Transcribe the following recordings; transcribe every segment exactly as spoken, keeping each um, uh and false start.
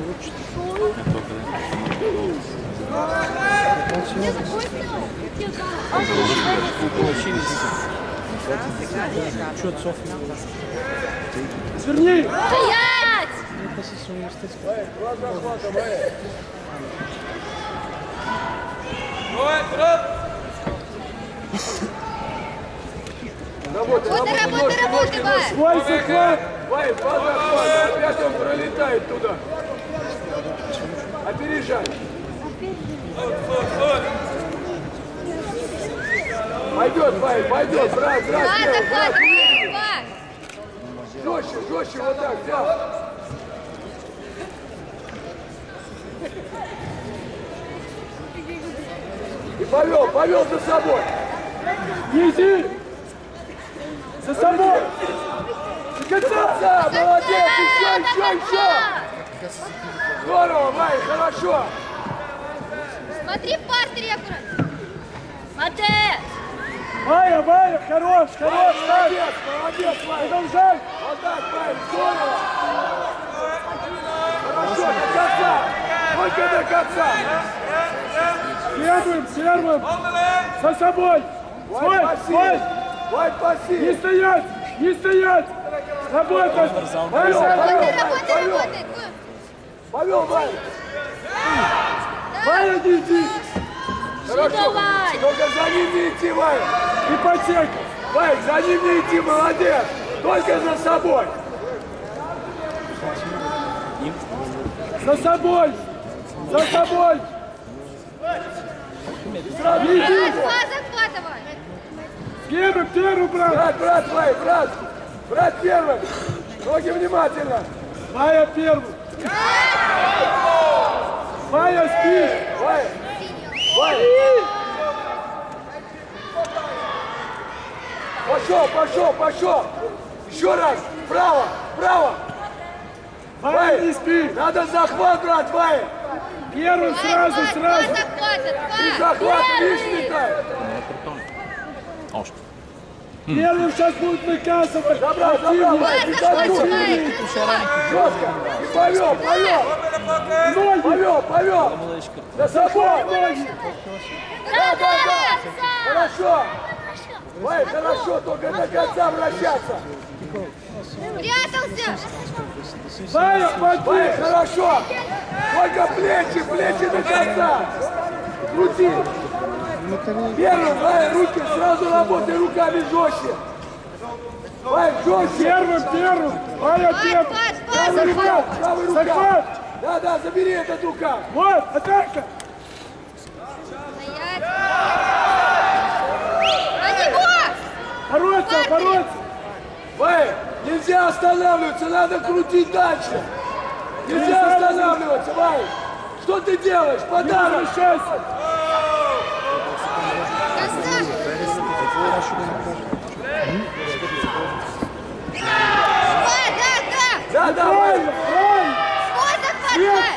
Сверни! Стоять! Работай, Работай, работай, работай, Вай! Свой захват! Вай, два захвата, опять он пролетает туда. Опережай. Пойдет, Вай, пойдет, брат, брат, Два первый, брат. захвата, два! Жестче, жестче, вот так, взял. И повел, повел за собой. Неси! За собой! До конца, молодец, еще, еще, еще. Здорово, Вай, хорошо. Смотри в партере аккуратно! Молодец! Майя, Майя, хорош, хорош! Молодец, молодец, Вай. Продолжай! Вот так, Вай, здорово. Хорошо, до конца. Только до конца. Первым, первым! За собой! Свой, Вай, свой! паси. Вай, Не паси. стоять! Не стоять! Работать! Повел, Майя! повел, Работай, Вай, работай, повел. работай! Повел, Вай. Майя, не иди! Хорошо. Вай. Только за ним не идти, Вай. Ипотека! Вай, за ним не идти, молодец. Только за собой. За собой! За собой! Сразу Не иди! Два захватывай! Первым, первым, брат! Брат, брат, Вай, брат. Брат первый. Ноги внимательно. Майя первым! Майя, спишь! Вай. Вай. Пошел, пошел, пошел. Еще раз. Право, право. Майя, не спи! Надо захват, брат, Вай. Первым сразу, Два, сразу! Два захвата, И два! захват Первый. лишника. Первым сейчас будут наказывать! Забрал, забрал, Вай, Два не захвата, забудь. Вай! Четко. И повел, повел. Ноги! Повел, повел. За собой. Ноги! Да, да, да. Хорошо. Вай, хорошо, только до конца вращаться. Прятался! Майя, Вай, подбей! хорошо. Только плечи, плечи до конца. Крути. Первым, Вай, руки, сразу работай руками жестче. Вай, жестче. Первым, первым! Майя, первым! Пас, пас, Правый Захват, рукав! правый рукав. Захват! Да, да, забери этот рукав. Вот, атака! Стоять! На него! Бороться, бороться! Вай, нельзя останавливаться, надо крутить дальше. Нельзя останавливаться, Вай. Что ты делаешь? Не Подарок. возвращайся! Давай, да, да! Да, да, Вай. Правильно, правильно! Свой захват, Сверху!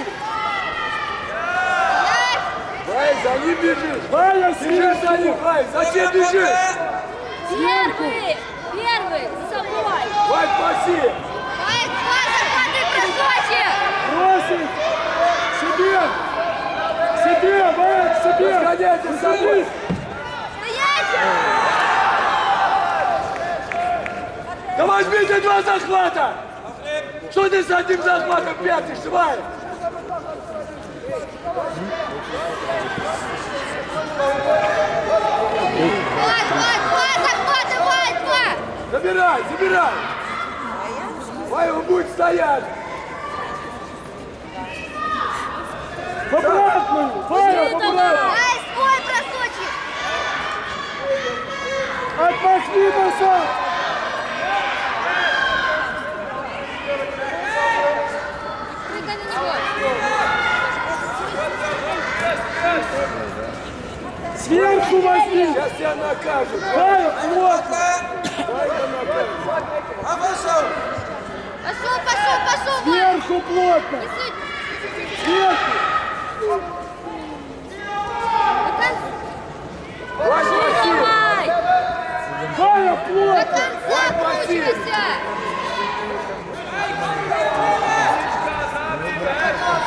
Вай! Вай, за ним бежишь. Майя, Бежишь за ним, сверху! Вай. Зачем бежишь? Первый! Первый! За собой! Вай, спаси. Вай, два захвата и бросочек! Бросить! Себе! Себе, Майя, к себе! Разгоняйте с собой. Стоять! Да возьмите два захвата. Что ты с одним захватом пятишься, Вай? Два, два, два захвата, Вай, два! Забирай, забирай. Вай, он будет стоять. В обратную! Майя, в обратную! Дай свой бросочек! Отмахни назад! Прыгай на него! Сверху возьми! Сейчас тебя накажут. Майя, плотно! Пошел, пошел, пошел, Вай! Сверху плотно! Не суть. Сверху! До конца! Вай, спаси. Давай! Майя, До плотно! конца кручивайся!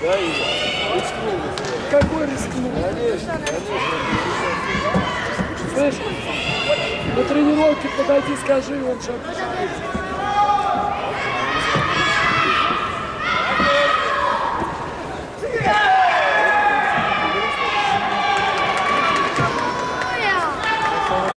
Да, и рискнул. Какой рискнул? Конечно, конечно. Слышь, на тренировке подойди, скажи, он что